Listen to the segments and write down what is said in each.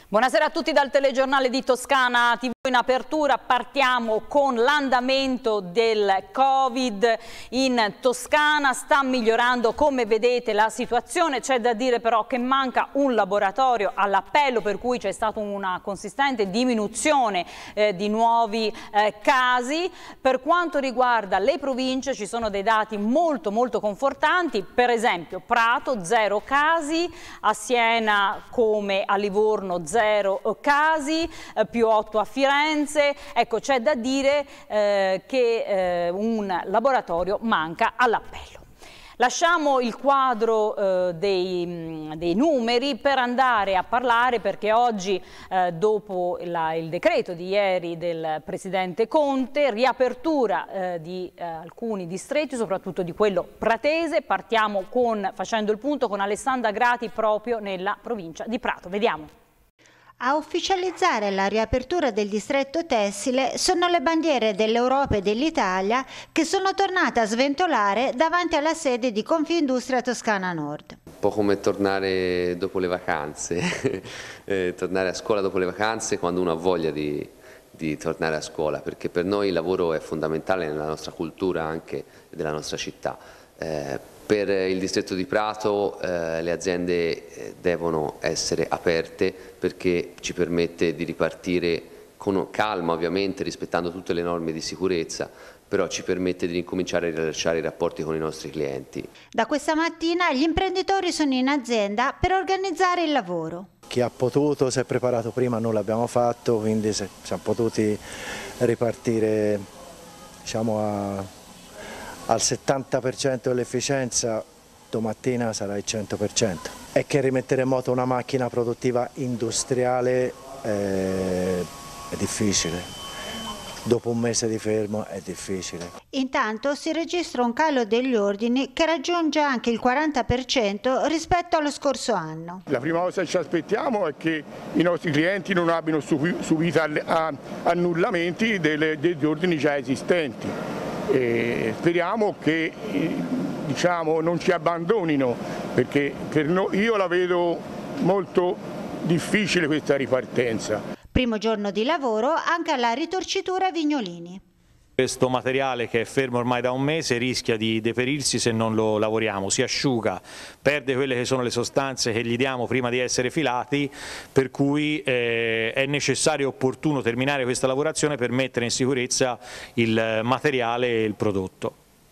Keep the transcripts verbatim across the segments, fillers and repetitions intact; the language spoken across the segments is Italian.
Buonasera a tutti dal telegiornale di Toscana tivù. In apertura partiamo con l'andamento del Covid in Toscana. Sta migliorando, come vedete, la situazione. C'è da dire però che manca un laboratorio all'appello, per cui c'è stata una consistente diminuzione eh, di nuovi eh, casi. Per quanto riguarda le province ci sono dei dati molto molto confortanti. Per esempio Prato zero casi, a Siena come a Livorno zero casi, eh, più otto a Firenze. Ecco, c'è da dire eh, che eh, un laboratorio manca all'appello. Lasciamo il quadro eh, dei, dei numeri per andare a parlare, perché oggi, eh, dopo la, il decreto di ieri del Presidente Conte, riapertura eh, di eh, alcuni distretti, soprattutto di quello pratese. Partiamo con, facendo il punto con Alessandra Grati proprio nella provincia di Prato. Vediamo. A ufficializzare la riapertura del distretto tessile sono le bandiere dell'Europa e dell'Italia che sono tornate a sventolare davanti alla sede di Confindustria Toscana Nord. Un po' come tornare dopo le vacanze, eh, tornare a scuola dopo le vacanze quando uno ha voglia di, di tornare a scuola, perché per noi il lavoro è fondamentale nella nostra cultura anche della nostra città. Eh, Per il distretto di Prato eh, le aziende eh, devono essere aperte perché ci permette di ripartire con calma, ovviamente rispettando tutte le norme di sicurezza, però ci permette di ricominciare a rilasciare i rapporti con i nostri clienti. Da questa mattina gli imprenditori sono in azienda per organizzare il lavoro. Chi ha potuto si è preparato prima, noi l'abbiamo fatto, quindi siamo potuti ripartire, diciamo, a... al settanta per cento dell'efficienza, domattina sarà il cento per cento. E che rimettere in moto una macchina produttiva industriale eh, è difficile. Dopo un mese di fermo è difficile. Intanto si registra un calo degli ordini che raggiunge anche il quaranta per cento rispetto allo scorso anno. La prima cosa che ci aspettiamo è che i nostri clienti non abbiano subito annullamenti degli ordini già esistenti. E speriamo che diciamo, non ci abbandonino, perché per noi, io la vedo molto difficile questa ripartenza. Primo giorno di lavoro anche alla ritorcitura Vignolini. Questo materiale, che è fermo ormai da un mese, rischia di deperirsi se non lo lavoriamo, si asciuga, perde quelle che sono le sostanze che gli diamo prima di essere filati, per cui eh, è necessario e opportuno terminare questa lavorazione per mettere in sicurezza il materiale e il prodotto.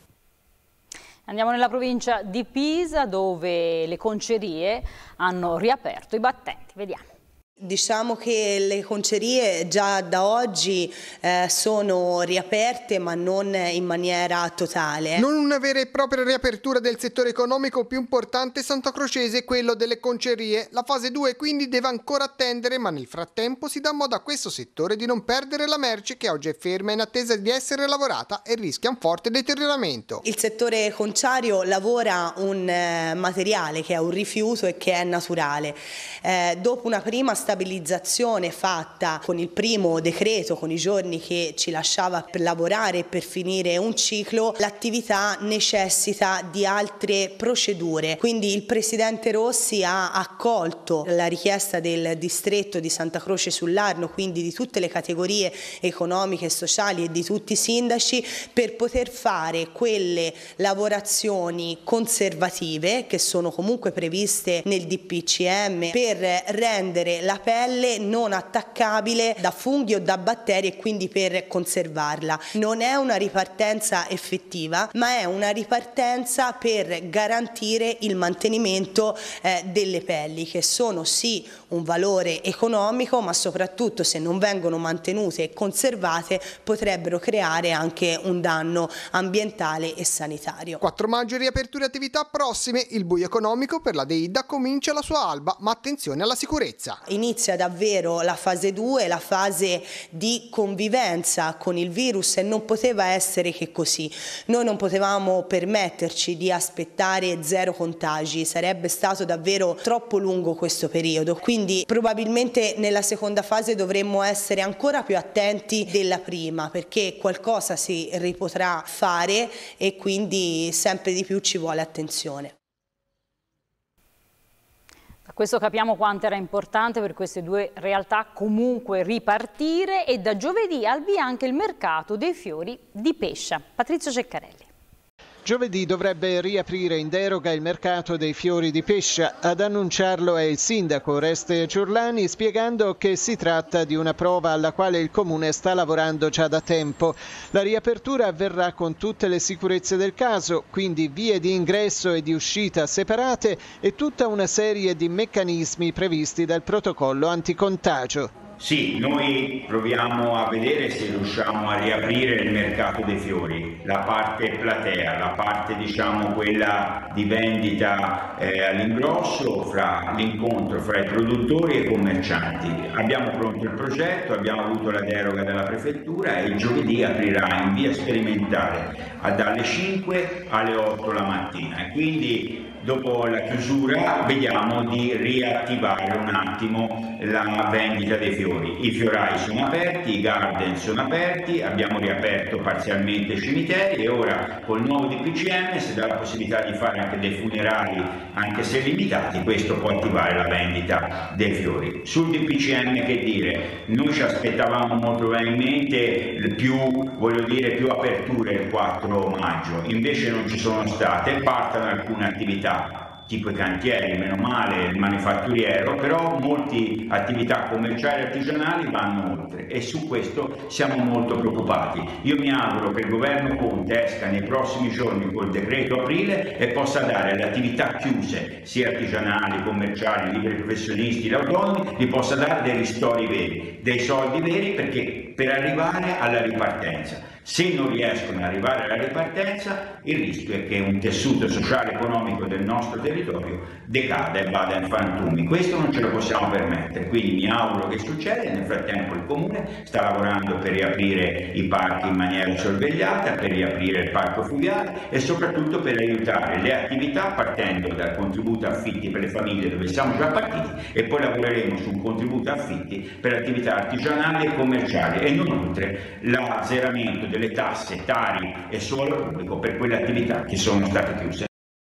Andiamo nella provincia di Pisa, dove le concerie hanno riaperto i battenti. Vediamo. Diciamo che le concerie già da oggi eh, sono riaperte, ma non in maniera totale. Non una vera e propria riapertura del settore economico più importante santacrocese è quello delle concerie. La fase due quindi deve ancora attendere, ma nel frattempo si dà modo a questo settore di non perdere la merce che oggi è ferma in attesa di essere lavorata e rischia un forte deterioramento. Il settore conciario lavora un eh, materiale che è un rifiuto e che è naturale. Eh, dopo una prima stabilizzazione fatta con il primo decreto, con i giorni che ci lasciava per lavorare e per finire un ciclo, l'attività necessita di altre procedure. Quindi il Presidente Rossi ha accolto la richiesta del distretto di Santa Croce sull'Arno, quindi di tutte le categorie economiche e sociali e di tutti i sindaci, per poter fare quelle lavorazioni conservative che sono comunque previste nel D P C M, per rendere la pelle non attaccabile da funghi o da batteri e quindi per conservarla. Non è una ripartenza effettiva, ma è una ripartenza per garantire il mantenimento eh, delle pelli, che sono sì un valore economico, ma soprattutto, se non vengono mantenute e conservate, potrebbero creare anche un danno ambientale e sanitario. quattro maggio riaperture attività prossime, il buio economico per la Deida comincia la sua alba, ma attenzione alla sicurezza. Inizia davvero la fase due, la fase di convivenza con il virus, e non poteva essere che così. Noi non potevamo permetterci di aspettare zero contagi, sarebbe stato davvero troppo lungo questo periodo, quindi probabilmente nella seconda fase dovremmo essere ancora più attenti della prima, perché qualcosa si ripotrà fare e quindi sempre di più ci vuole attenzione. Da questo capiamo quanto era importante per queste due realtà comunque ripartire, e da giovedì al via anche il mercato dei fiori di Pescia. Patrizio Ceccarelli. Giovedì dovrebbe riaprire in deroga il mercato dei fiori di Pescia. Ad annunciarlo è il sindaco Oreste Giurlani, spiegando che si tratta di una prova alla quale il comune sta lavorando già da tempo. La riapertura avverrà con tutte le sicurezze del caso, quindi vie di ingresso e di uscita separate e tutta una serie di meccanismi previsti dal protocollo anticontagio. Sì, noi proviamo a vedere se riusciamo a riaprire il mercato dei fiori, la parte platea, la parte diciamo quella di vendita eh, all'ingrosso, fra l'incontro fra i produttori e i commercianti. Abbiamo pronto il progetto, abbiamo avuto la deroga dalla prefettura e il giovedì aprirà in via sperimentale dalle cinque alle otto la mattina, e quindi dopo la chiusura vediamo di riattivare un attimo la vendita dei fiori. I fiorai sono aperti, i garden sono aperti, abbiamo riaperto parzialmente i cimiteri e ora col nuovo D P C M si dà la possibilità di fare anche dei funerali, anche se limitati, questo può attivare la vendita dei fiori. Sul D P C M che dire, noi ci aspettavamo molto probabilmente più, voglio dire, più aperture il quattro maggio, invece non ci sono state, partono alcune attività tipo i cantieri, meno male, il manifatturiero, però molte attività commerciali e artigianali vanno oltre e su questo siamo molto preoccupati. Io mi auguro che il governo Conte esca nei prossimi giorni col decreto aprile e possa dare alle attività chiuse, sia artigianali, commerciali, liberi professionisti, autonomi, li possa dare dei ristori veri, dei soldi veri, perché per arrivare alla ripartenza. Se non riescono ad arrivare alla ripartenza, il rischio è che un tessuto sociale e economico del nostro territorio decada e vada in frantumi. Questo non ce lo possiamo permettere, quindi mi auguro che succeda. Nel frattempo il Comune sta lavorando per riaprire i parchi in maniera sorvegliata, per riaprire il parco fluviale e soprattutto per aiutare le attività partendo dal contributo affitti per le famiglie, dove siamo già partiti, e poi lavoreremo su un contributo affitti per attività artigianali e commerciali e non oltre l'azzeramento delle tasse, tari e suolo pubblico per quelle attività che sono state chiuse.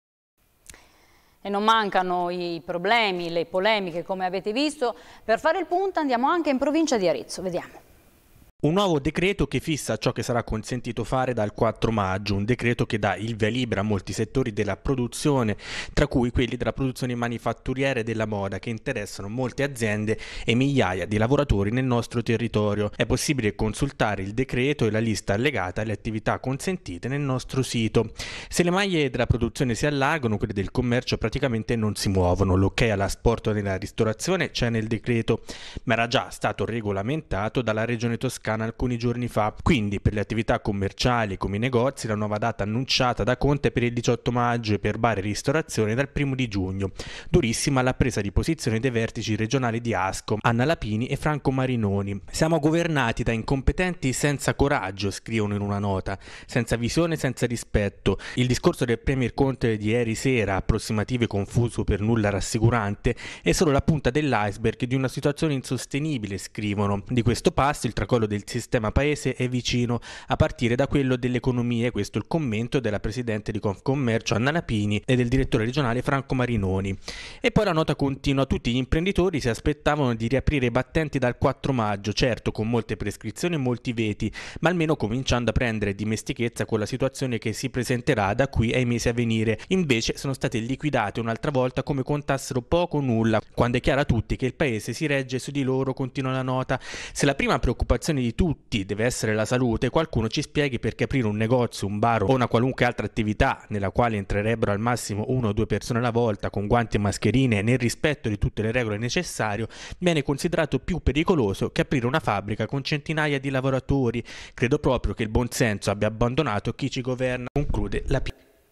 E non mancano i problemi, le polemiche, come avete visto. Per fare il punto andiamo anche in provincia di Arezzo, vediamo. Un nuovo decreto che fissa ciò che sarà consentito fare dal quattro maggio, un decreto che dà il via libera a molti settori della produzione, tra cui quelli della produzione manifatturiera e della moda, che interessano molte aziende e migliaia di lavoratori nel nostro territorio. È possibile consultare il decreto e la lista allegata alle attività consentite nel nostro sito. Se le maglie della produzione si allargano, quelle del commercio praticamente non si muovono. L'ok all'asporto nella ristorazione c'è nel decreto, ma era già stato regolamentato dalla Regione Toscana alcuni giorni fa. Quindi per le attività commerciali come i negozi la nuova data annunciata da Conte è per il diciotto maggio e per bar e ristorazione dal primo di giugno. Durissima la presa di posizione dei vertici regionali di Ascom, Anna Lapini e Franco Marinoni. Siamo governati da incompetenti senza coraggio, scrivono in una nota, senza visione, senza rispetto. Il discorso del Premier Conte di ieri sera, approssimativo e confuso, per nulla rassicurante, è solo la punta dell'iceberg di una situazione insostenibile, scrivono. Di questo passo il tracollo del sistema paese è vicino, a partire da quello dell'economia. Questo è il commento della presidente di Confcommercio Anna Lapini e del direttore regionale Franco Marinoni. E poi la nota continua: tutti gli imprenditori si aspettavano di riaprire i battenti dal quattro maggio, certo con molte prescrizioni e molti veti, ma almeno cominciando a prendere dimestichezza con la situazione che si presenterà da qui ai mesi a venire. Invece sono state liquidate un'altra volta come contassero poco o nulla, quando è chiaro a tutti che il paese si regge su di loro, continua la nota. Se la prima preoccupazione di tutti deve essere la salute, qualcuno ci spieghi perché aprire un negozio, un bar o una qualunque altra attività nella quale entrerebbero al massimo una o due persone alla volta con guanti e mascherine nel rispetto di tutte le regole necessarie viene considerato più pericoloso che aprire una fabbrica con centinaia di lavoratori. Credo proprio che il buonsenso abbia abbandonato chi ci governa, conclude la P.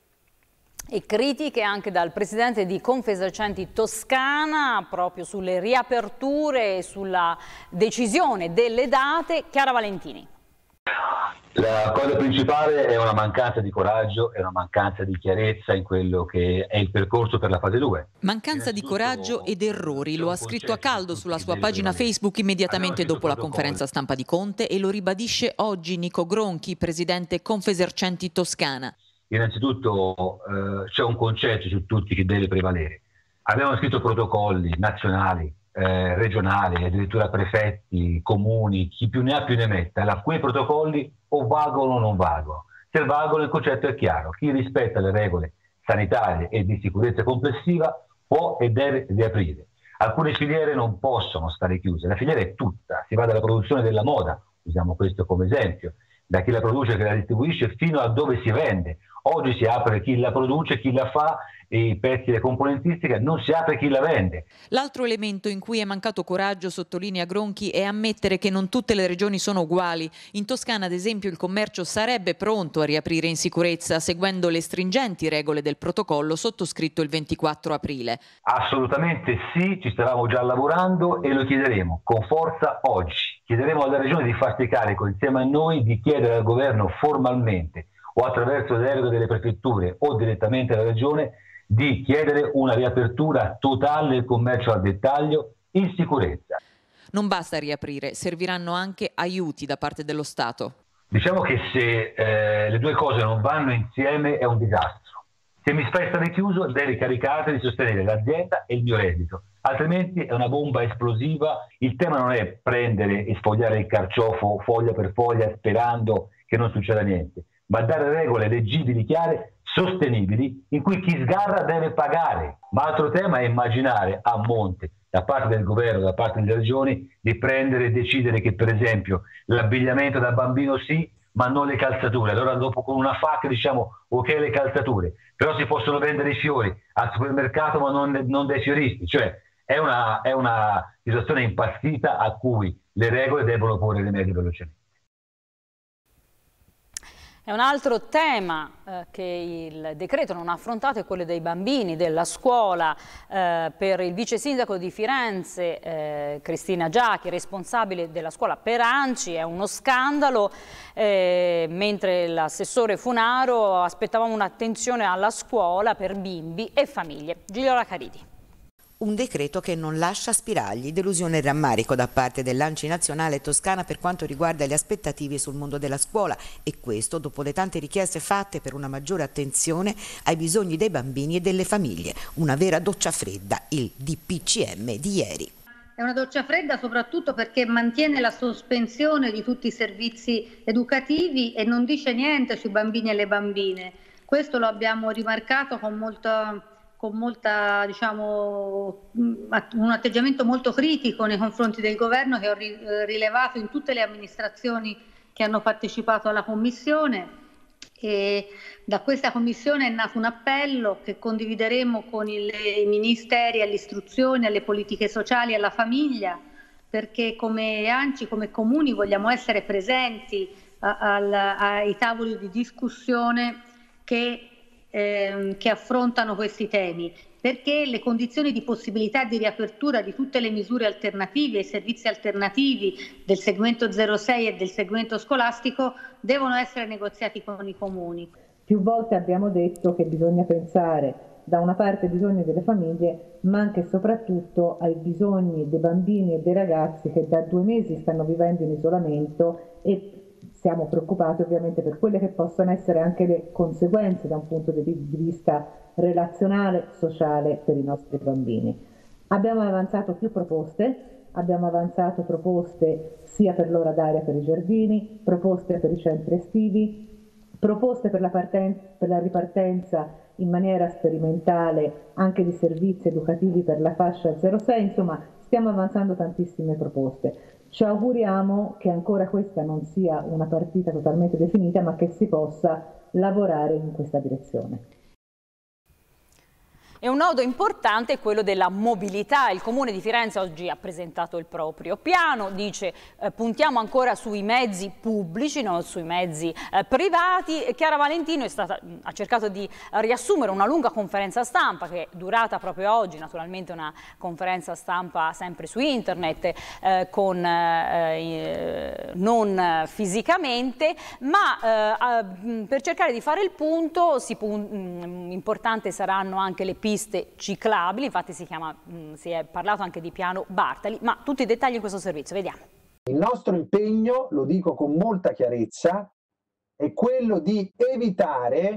E critiche anche dal presidente di Confesercenti Toscana proprio sulle riaperture e sulla decisione delle date. Chiara Valentini. La cosa principale è una mancanza di coraggio e una mancanza di chiarezza in quello che è il percorso per la fase due. Mancanza di coraggio ed errori, lo ha scritto a caldo sulla sua pagina Facebook immediatamente dopo la conferenza stampa di Conte e lo ribadisce oggi Nico Gronchi, presidente Confesercenti Toscana. Innanzitutto eh, c'è un concetto su tutti che deve prevalere. Abbiamo scritto protocolli nazionali, eh, regionali, addirittura prefetti, comuni, chi più ne ha più ne metta. Allora, quei protocolli o valgono o non valgono. Se valgono il concetto è chiaro, chi rispetta le regole sanitarie e di sicurezza complessiva può e deve riaprire. Alcune filiere non possono stare chiuse, la filiera è tutta, si va dalla produzione della moda, usiamo questo come esempio, da chi la produce e che la distribuisce fino a dove si vende. Oggi si apre chi la produce, chi la fa, i pezzi e componentistica, non si apre chi la vende. L'altro elemento in cui è mancato coraggio, sottolinea Gronchi, è ammettere che non tutte le regioni sono uguali. In Toscana, ad esempio, il commercio sarebbe pronto a riaprire in sicurezza, seguendo le stringenti regole del protocollo sottoscritto il ventiquattro aprile. Assolutamente sì, ci stavamo già lavorando e lo chiederemo con forza oggi. Chiederemo alla regione di farsi carico insieme a noi di chiedere al governo formalmente o attraverso le deroghe delle prefetture o direttamente alla regione di chiedere una riapertura totale del commercio al dettaglio in sicurezza. Non basta riaprire, serviranno anche aiuti da parte dello Stato. Diciamo che se eh, le due cose non vanno insieme è un disastro. Se mi fai stare chiuso devi caricare di sostenere l'azienda e il mio reddito, altrimenti è una bomba esplosiva. Il tema non è prendere e sfogliare il carciofo foglia per foglia sperando che non succeda niente, ma dare regole leggibili, chiare, sostenibili, in cui chi sgarra deve pagare. Ma altro tema è immaginare a monte, da parte del governo, da parte delle regioni, di prendere e decidere che, per esempio, l'abbigliamento da bambino sì, ma non le calzature. Allora dopo con una F A Q diciamo ok le calzature, però si possono vendere i fiori al supermercato ma non, non dai fioristi. Cioè è una, è una situazione impazzita a cui le regole devono porre rimedio velocemente. È un altro tema eh, che il decreto non ha affrontato, è quello dei bambini, della scuola. Eh, per il vice sindaco di Firenze, eh, Cristina Giachi, responsabile della scuola Peranci, è uno scandalo, eh, mentre l'assessore Funaro aspettavamo un'attenzione alla scuola per bimbi e famiglie. Gigliola Caridi. Un decreto che non lascia spiragli, delusione e rammarico da parte dell'A N C I nazionale toscana per quanto riguarda le aspettative sul mondo della scuola, e questo dopo le tante richieste fatte per una maggiore attenzione ai bisogni dei bambini e delle famiglie. Una vera doccia fredda, il D P C M di ieri. È una doccia fredda soprattutto perché mantiene la sospensione di tutti i servizi educativi e non dice niente sui bambini e le bambine. Questo lo abbiamo rimarcato con molta... con molta, diciamo, un atteggiamento molto critico nei confronti del governo, che ho rilevato in tutte le amministrazioni che hanno partecipato alla commissione, e da questa commissione è nato un appello che condivideremo con il, i ministeri all'istruzione, alle politiche sociali e alla famiglia, perché come A N C I, come comuni vogliamo essere presenti a, a, ai tavoli di discussione che Ehm, che affrontano questi temi, perché le condizioni di possibilità di riapertura di tutte le misure alternative, i servizi alternativi del segmento zero sei e del segmento scolastico devono essere negoziati con i comuni. Più volte abbiamo detto che bisogna pensare da una parte ai bisogni delle famiglie, ma anche e soprattutto ai bisogni dei bambini e dei ragazzi che da due mesi stanno vivendo in isolamento, e siamo preoccupati ovviamente per quelle che possono essere anche le conseguenze da un punto di vista relazionale, sociale per i nostri bambini. Abbiamo avanzato più proposte, abbiamo avanzato proposte sia per l'ora d'aria per i giardini, proposte per i centri estivi, proposte per la, parten- per la ripartenza in maniera sperimentale anche di servizi educativi per la fascia zero sei, insomma stiamo avanzando tantissime proposte. Ci auguriamo che ancora questa non sia una partita totalmente definita, ma che si possa lavorare in questa direzione. E un nodo importante è quello della mobilità. Il Comune di Firenze oggi ha presentato il proprio piano, dice eh, puntiamo ancora sui mezzi pubblici, non sui mezzi eh, privati. Chiara Valentino è stata, ha cercato di riassumere una lunga conferenza stampa che è durata proprio oggi, naturalmente una conferenza stampa sempre su internet, eh, con, eh, non fisicamente, ma eh, per cercare di fare il punto, si pun- mh, importante saranno anche le piste ciclabili, infatti si, chiama, mh, si è parlato anche di piano Bartali, ma tutti i dettagli in questo servizio, vediamo. Il nostro impegno, lo dico con molta chiarezza, è quello di evitare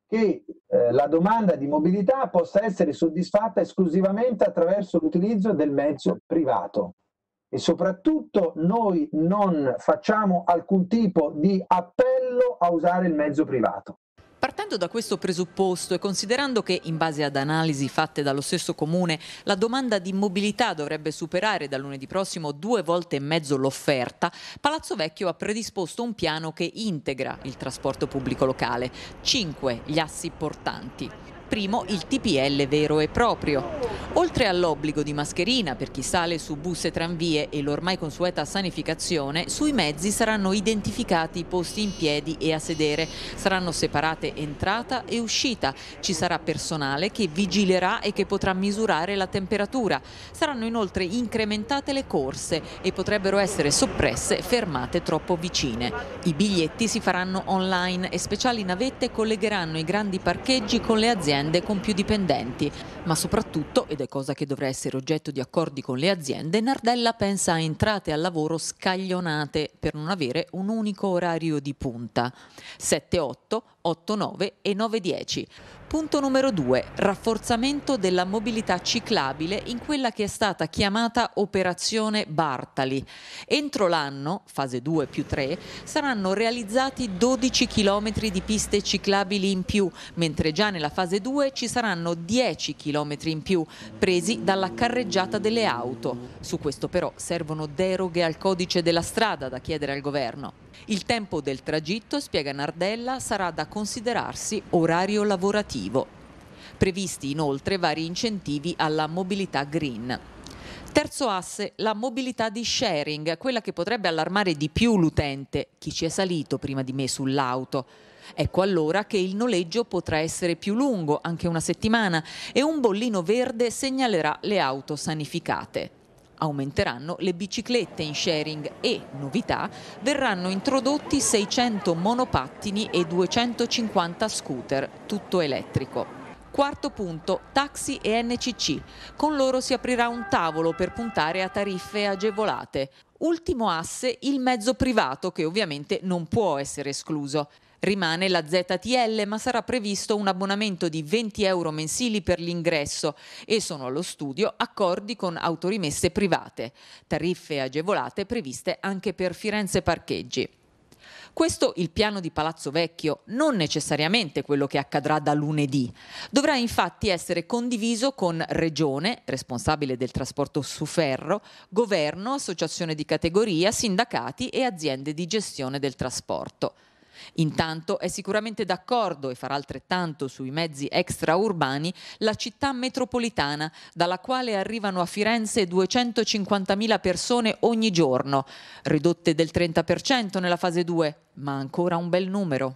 che eh, la domanda di mobilità possa essere soddisfatta esclusivamente attraverso l'utilizzo del mezzo privato. E soprattutto noi non facciamo alcun tipo di appello a usare il mezzo privato. Partendo da questo presupposto e considerando che, in base ad analisi fatte dallo stesso Comune, la domanda di mobilità dovrebbe superare da lunedì prossimo due volte e mezzo l'offerta, Palazzo Vecchio ha predisposto un piano che integra il trasporto pubblico locale. Cinque gli assi portanti. Primo, il T P L vero e proprio. Oltre all'obbligo di mascherina per chi sale su bus e tranvie e l'ormai consueta sanificazione, sui mezzi saranno identificati i posti in piedi e a sedere, saranno separate entrata e uscita, ci sarà personale che vigilerà e che potrà misurare la temperatura, saranno inoltre incrementate le corse e potrebbero essere soppresse fermate troppo vicine. I biglietti si faranno online e speciali navette collegheranno i grandi parcheggi con le aziende con più dipendenti, ma soprattutto, ed è cosa che dovrà essere oggetto di accordi con le aziende, Nardella pensa a entrate al lavoro scaglionate per non avere un unico orario di punta. sette otto, otto nove e nove dieci. Punto numero due, rafforzamento della mobilità ciclabile in quella che è stata chiamata Operazione Bartali. Entro l'anno, fase due più tre, saranno realizzati dodici chilometri di piste ciclabili in più, mentre già nella fase due ci saranno dieci chilometri in più, presi dalla carreggiata delle auto. Su questo però servono deroghe al codice della strada da chiedere al governo. Il tempo del tragitto, spiega Nardella, sarà da considerarsi orario lavorativo. Previsti inoltre vari incentivi alla mobilità green. Terzo asse, la mobilità di sharing, quella che potrebbe allarmare di più l'utente, chi ci è salito prima di me sull'auto. Ecco allora che il noleggio potrà essere più lungo, anche una settimana, e un bollino verde segnalerà le auto sanificate. Aumenteranno le biciclette in sharing e, novità, verranno introdotti seicento monopattini e duecentocinquanta scooter, tutto elettrico. Quarto punto, taxi e N C C. Con loro si aprirà un tavolo per puntare a tariffe agevolate. Ultimo asse, il mezzo privato, che ovviamente non può essere escluso. Rimane la Z T L, ma sarà previsto un abbonamento di venti euro mensili per l'ingresso e sono allo studio accordi con autorimesse private. Tariffe agevolate previste anche per Firenze Parcheggi. Questo il piano di Palazzo Vecchio, non necessariamente quello che accadrà da lunedì. Dovrà infatti essere condiviso con Regione, responsabile del trasporto su ferro, Governo, associazione di categoria, sindacati e aziende di gestione del trasporto. Intanto è sicuramente d'accordo e farà altrettanto sui mezzi extraurbani la città metropolitana, dalla quale arrivano a Firenze duecentocinquantamila persone ogni giorno, ridotte del trenta per cento nella fase due, ma ancora un bel numero.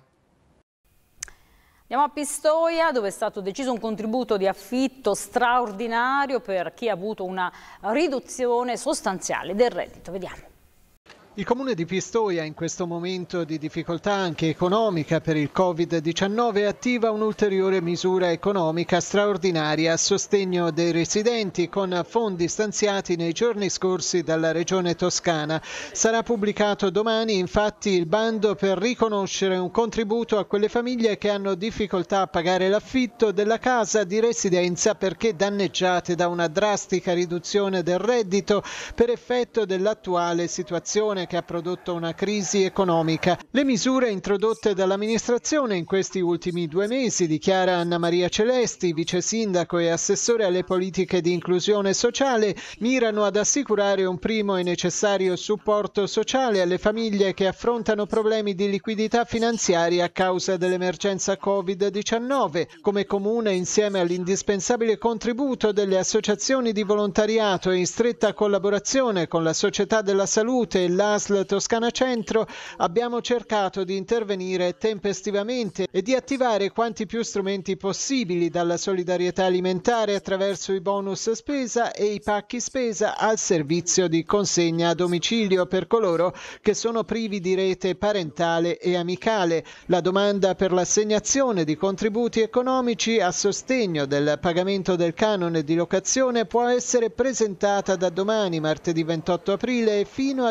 Andiamo a Pistoia, dove è stato deciso un contributo di affitto straordinario per chi ha avuto una riduzione sostanziale del reddito. Vediamo. Il comune di Pistoia, in questo momento di difficoltà anche economica per il Covid diciannove, attiva un'ulteriore misura economica straordinaria a sostegno dei residenti con fondi stanziati nei giorni scorsi dalla Regione Toscana. Sarà pubblicato domani infatti il bando per riconoscere un contributo a quelle famiglie che hanno difficoltà a pagare l'affitto della casa di residenza perché danneggiate da una drastica riduzione del reddito per effetto dell'attuale situazione che ha prodotto una crisi economica. Le misure introdotte dall'amministrazione in questi ultimi due mesi, dichiara Anna Maria Celesti, vice sindaco e assessore alle politiche di inclusione sociale, mirano ad assicurare un primo e necessario supporto sociale alle famiglie che affrontano problemi di liquidità finanziaria a causa dell'emergenza Covid diciannove. Come comune, insieme all'indispensabile contributo delle associazioni di volontariato e in stretta collaborazione con la Società della Salute e l'A S L Toscana Centro, abbiamo cercato di intervenire tempestivamente e di attivare quanti più strumenti possibili, dalla solidarietà alimentare attraverso i bonus spesa e i pacchi spesa al servizio di consegna a domicilio per coloro che sono privi di rete parentale e amicale. La domanda per l'assegnazione di contributi economici a sostegno del pagamento del canone di locazione può essere presentata da domani, martedì ventotto aprile, fino al diciotto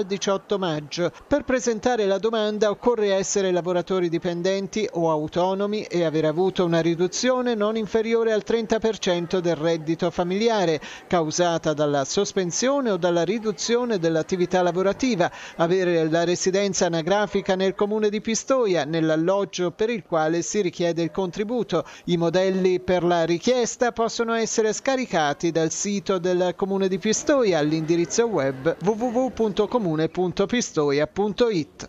diciotto maggio. Per presentare la domanda occorre essere lavoratori dipendenti o autonomi e aver avuto una riduzione non inferiore al trenta per cento del reddito familiare, causata dalla sospensione o dalla riduzione dell'attività lavorativa, avere la residenza anagrafica nel comune di Pistoia, nell'alloggio per il quale si richiede il contributo. I modelli per la richiesta possono essere scaricati dal sito del comune di Pistoia all'indirizzo web w w w punto comune punto pistoia punto it.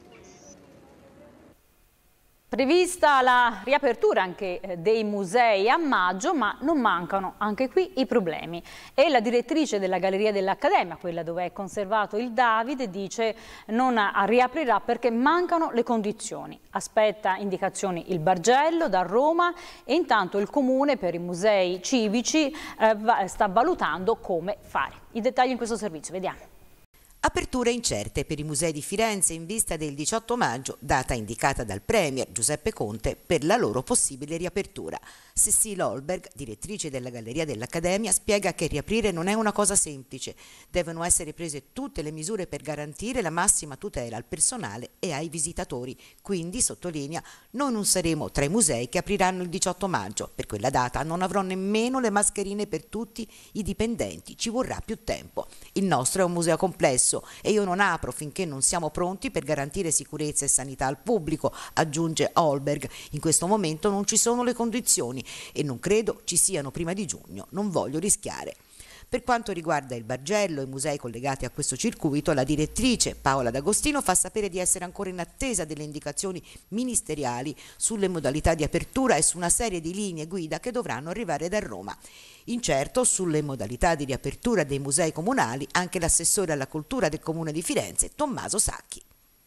Prevista la riapertura anche dei musei a maggio, ma non mancano anche qui i problemi. E la direttrice della Galleria dell'Accademia, quella dove è conservato il Davide, dice non riaprirà perché mancano le condizioni. Aspetta indicazioni il Bargello da Roma e intanto il Comune per i musei civici eh, sta valutando come fare. I dettagli in questo servizio, vediamo. Aperture incerte per i musei di Firenze in vista del diciotto maggio, data indicata dal Premier Giuseppe Conte per la loro possibile riapertura. Cécile Holberg, direttrice della Galleria dell'Accademia, spiega che riaprire non è una cosa semplice. Devono essere prese tutte le misure per garantire la massima tutela al personale e ai visitatori. Quindi, sottolinea, noi non saremo tra i musei che apriranno il diciotto maggio. Per quella data non avrò nemmeno le mascherine per tutti i dipendenti. Ci vorrà più tempo. Il nostro è un museo complesso e io non apro finché non siamo pronti per garantire sicurezza e sanità al pubblico, aggiunge Holberg. In questo momento non ci sono le condizioni e non credo ci siano prima di giugno, non voglio rischiare. Per quanto riguarda il Bargello e i musei collegati a questo circuito, la direttrice Paola D'Agostino fa sapere di essere ancora in attesa delle indicazioni ministeriali sulle modalità di apertura e su una serie di linee guida che dovranno arrivare da Roma. Incerto sulle modalità di riapertura dei musei comunali anche l'assessore alla cultura del Comune di Firenze, Tommaso Sacchi.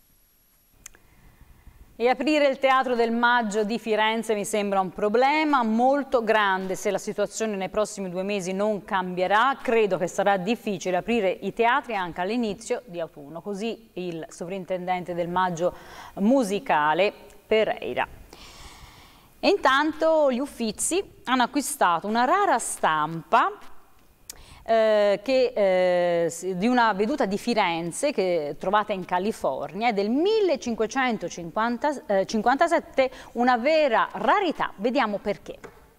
E aprire il Teatro del Maggio di Firenze mi sembra un problema molto grande. Se la situazione nei prossimi due mesi non cambierà, credo che sarà difficile aprire i teatri anche all'inizio di autunno. Così il sovrintendente del Maggio musicale Pereira. E intanto gli Uffizi hanno acquistato una rara stampa Eh, che, eh, di una veduta di Firenze che trovata in California, è del millecinquecentocinquantasette, una vera rarità. Vediamo perché.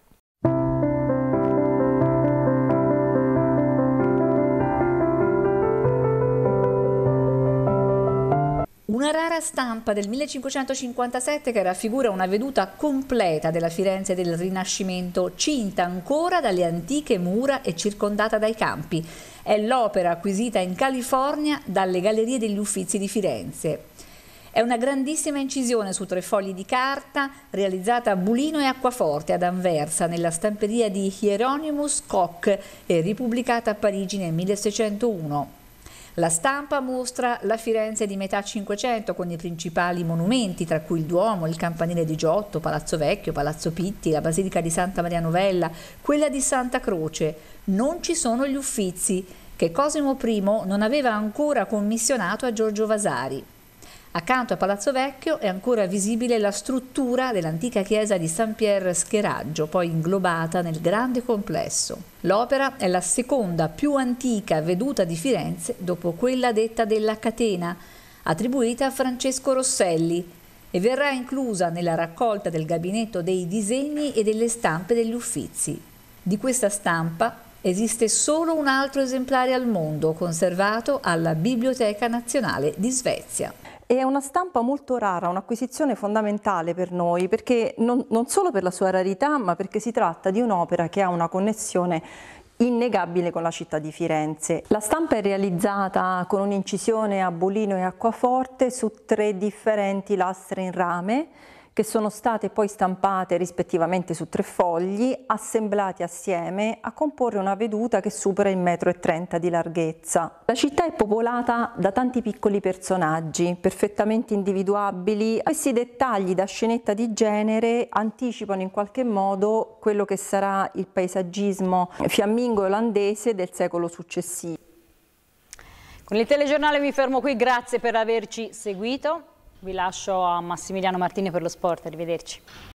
Una rara stampa del millecinquecentocinquantasette che raffigura una veduta completa della Firenze del Rinascimento, cinta ancora dalle antiche mura e circondata dai campi. È l'opera acquisita in California dalle Gallerie degli Uffizi di Firenze. È una grandissima incisione su tre fogli di carta realizzata a bulino e acquaforte ad Anversa nella stamperia di Hieronymus Koch e ripubblicata a Parigi nel milleseicentouno. La stampa mostra la Firenze di metà Cinquecento con i principali monumenti, tra cui il Duomo, il Campanile di Giotto, Palazzo Vecchio, Palazzo Pitti, la Basilica di Santa Maria Novella, quella di Santa Croce. Non ci sono gli Uffizi, che Cosimo primo non aveva ancora commissionato a Giorgio Vasari. Accanto a Palazzo Vecchio è ancora visibile la struttura dell'antica chiesa di San Pier Scheraggio, poi inglobata nel grande complesso. L'opera è la seconda più antica veduta di Firenze dopo quella detta della Catena, attribuita a Francesco Rosselli, e verrà inclusa nella raccolta del Gabinetto dei disegni e delle stampe degli Uffizi. Di questa stampa esiste solo un altro esemplare al mondo, conservato alla Biblioteca Nazionale di Svezia. È una stampa molto rara, un'acquisizione fondamentale per noi, perché non, non solo per la sua rarità, ma perché si tratta di un'opera che ha una connessione innegabile con la città di Firenze. La stampa è realizzata con un'incisione a bulino e acquaforte su tre differenti lastre in rame, che sono state poi stampate rispettivamente su tre fogli, assemblati assieme a comporre una veduta che supera il metro e trenta di larghezza. La città è popolata da tanti piccoli personaggi, perfettamente individuabili. Questi dettagli da scenetta di genere anticipano in qualche modo quello che sarà il paesaggismo fiammingo e olandese del secolo successivo. Con il telegiornale mi fermo qui, grazie per averci seguito. Vi lascio a Massimiliano Martini per lo sport, arrivederci.